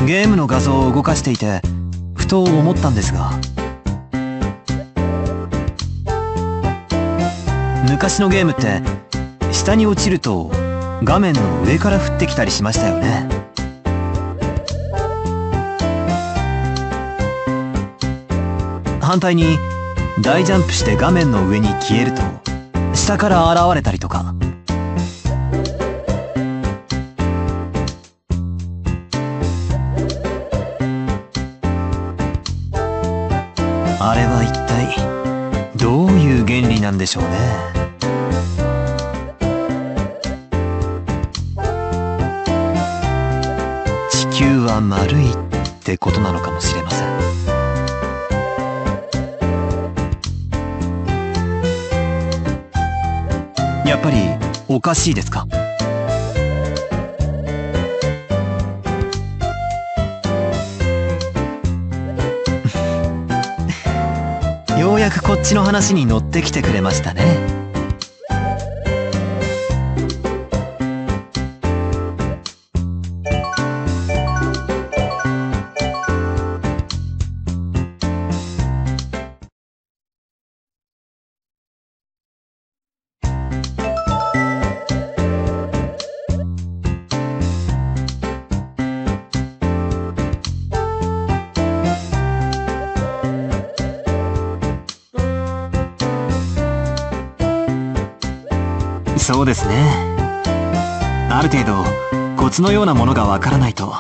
ゲームの画像を動かしていてふと思ったんですが、昔のゲームって下に落ちると画面の上から降ってきたりしましたよね。反対に大ジャンプして画面の上に消えると下から現れたりとか。あれは一体どういう原理なんでしょうね。地球は丸いってことなのかもしれません。やっぱりおかしいですか？ようやくこっちの話に乗ってきてくれましたね。そうですね。ある程度コツのようなものがわからないと。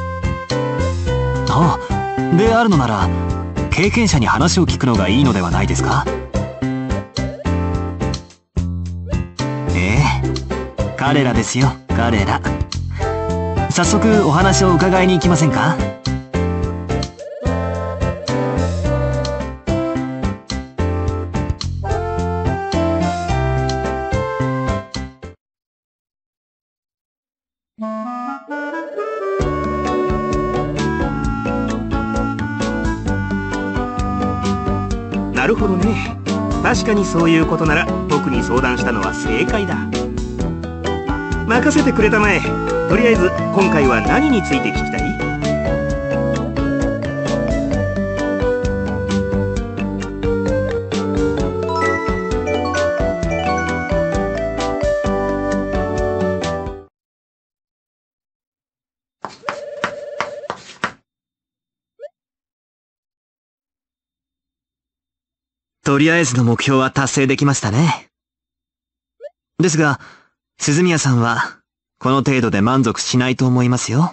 であるのなら経験者に話を聞くのがいいのではないですか？彼らですよ、彼ら。早速お話を伺いに行きませんか？ なるほどね。確かにそういうことなら僕に相談したのは正解だ。任せてくれたまえ。とりあえず今回は何について聞きたい？ とりあえずの目標は達成できましたね。ですが、鈴宮さんはこの程度で満足しないと思いますよ。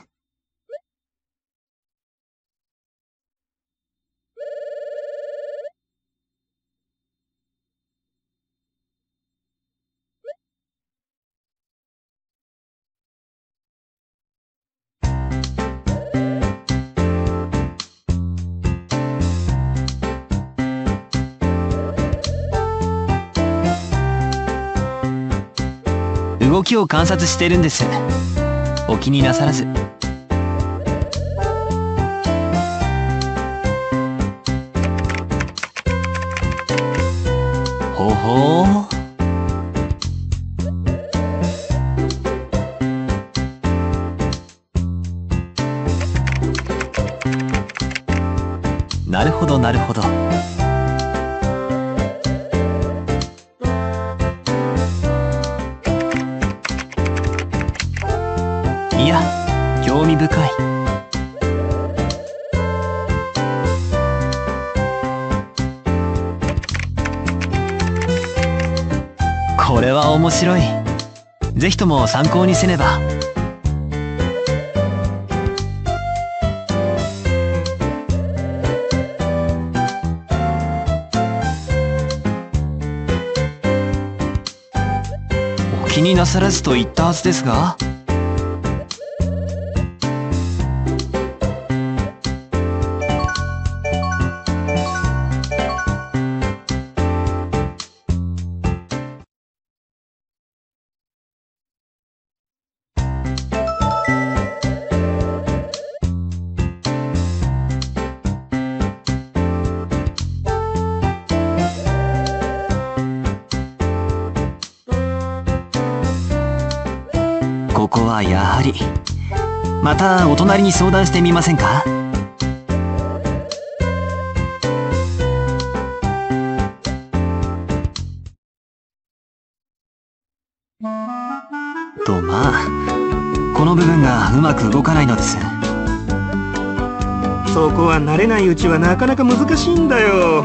動きを観察してるんです。お気になさらず。ほほー。なるほどなるほど。いや、興味深い。これは面白い。ぜひとも参考にせねば。お気になさらずと言ったはずですが。ここはやはりまたお隣に相談してみませんか？とまあ、この部分がうまく動かないのです。 そこは慣れないうちはなかなか難しいんだよ。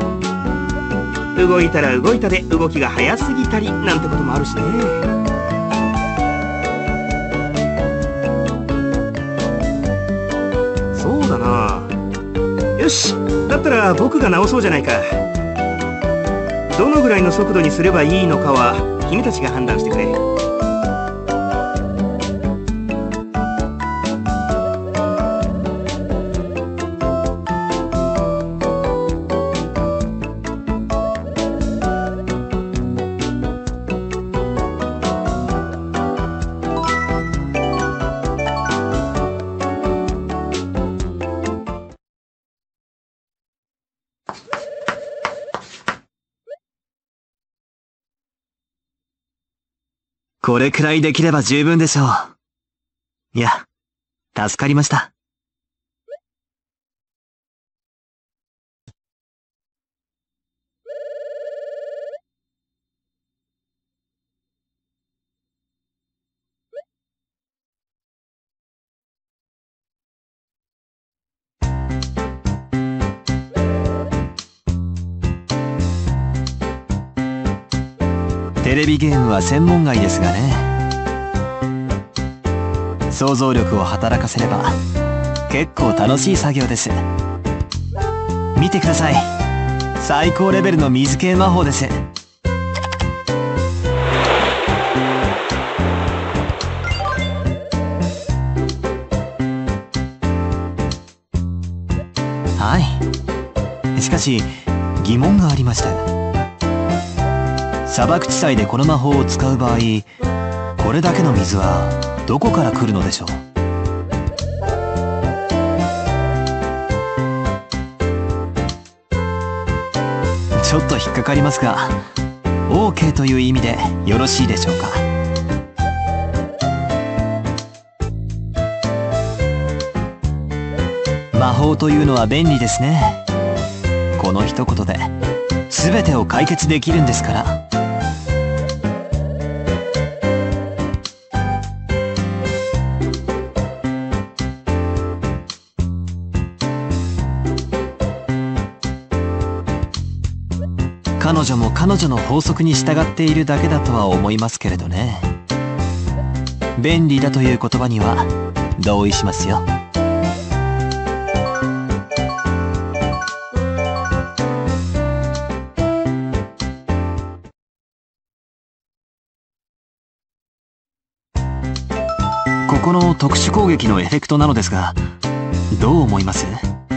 動いたら動いたで動きが速すぎたりなんてこともあるしね。そうだな。よし、だったら僕が直そうじゃないか。どのぐらいの速度にすればいいのかは君たちが判断してくれ。 これくらいできれば十分でしょう。いや、助かりました。テレビゲームは専門外ですがね。想像力を働かせれば結構楽しい作業です。見てください。最高レベルの水系魔法です。はい。しかし疑問がありまして。砂漠地帯でこの魔法を使う場合、これだけの水はどこから来るのでしょう？ちょっと引っかかりますが、OK という意味でよろしいでしょうか？魔法というのは便利ですね。この一言で全てを解決できるんですから。彼女も彼女の法則に従っているだけだとは思いますけれどね。便利だという言葉には同意しますよ。ここの特殊攻撃のエフェクトなのですが、どう思います？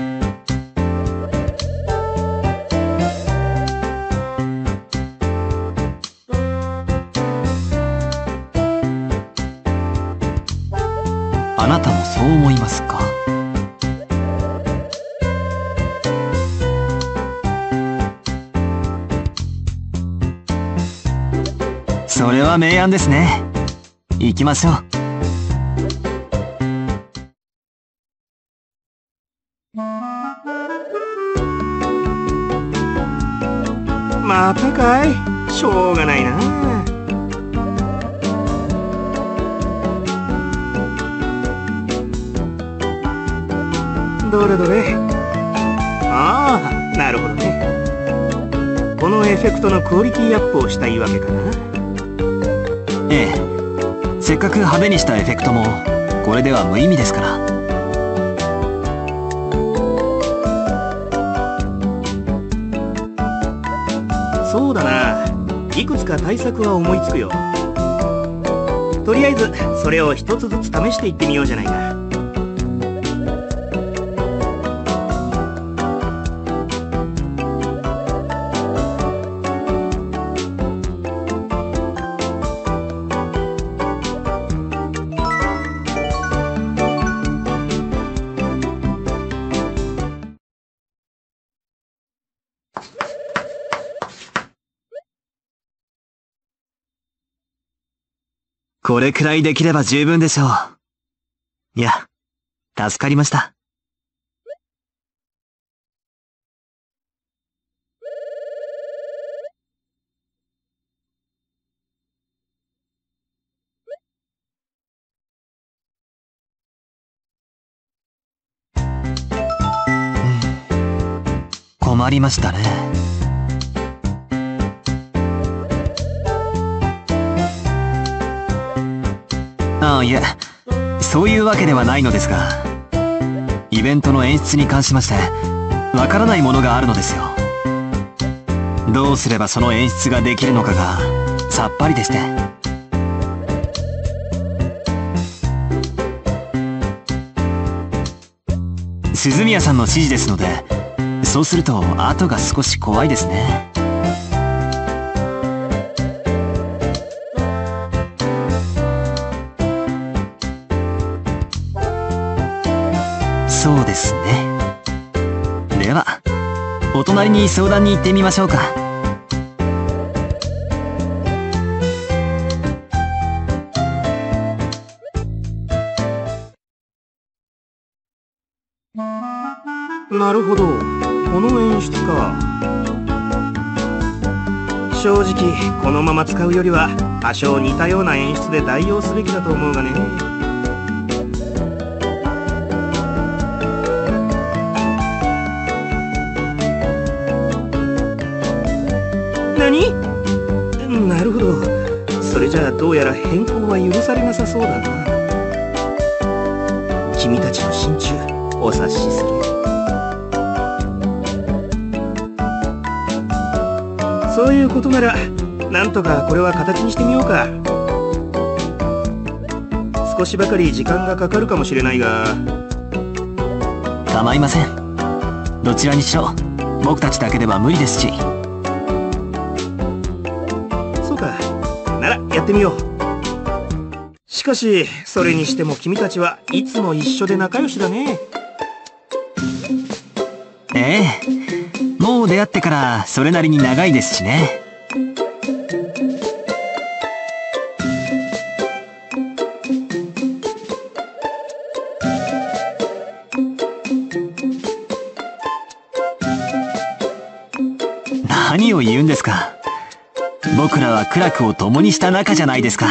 あなたもそう思いますか？それは明暗ですね。行きましょう。 またかい？しょうがないな。どれどれ。ああ、なるほどね。このエフェクトのクオリティアップをしたいわけかな。 ええ、せっかく派手にしたエフェクトもこれでは無意味ですから。 そうだな。いくつか対策は思いつくよ。とりあえずそれを一つずつ試していってみようじゃないか。 これくらいできれば十分でしょう。 いや、助かりました。困りましたね。いえ、そういうわけではないのですが、イベントの演出に関しまして、わからないものがあるのですよ。どうすればその演出ができるのかが、さっぱりでして。鈴宮さんの指示ですので、そうすると後が少し怖いですね。そうですね。では、お隣に相談に行ってみましょうか。 なるほど、この演出か。正直このまま使うよりは多少似たような演出で代用すべきだと思うがね。何？なるほど。それじゃあどうやら変更は許されなさそうだな。君たちの心中お察しする。そういうことならなんとかこれは形にしてみようか。少しばかり時間がかかるかもしれないが。 構いません。どちらにしろ僕たちだけでは無理ですし。 そうか、ならやってみよう。しかしそれにしても君たちはいつも一緒で仲良しだね。 ええ、もう出会ってからそれなりに長いですしね。何を言うんですか。僕らは苦楽を共にした仲じゃないですか。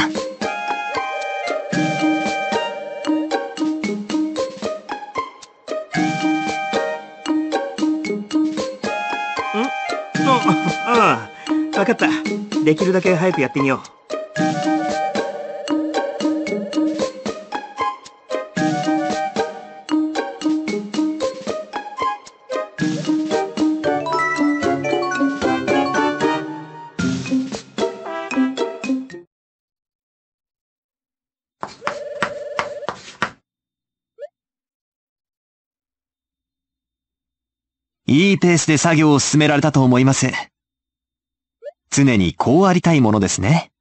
ああ、分かった。できるだけ早くやってみよう。 いいペースで作業を進められたと思います。常にこうありたいものですね。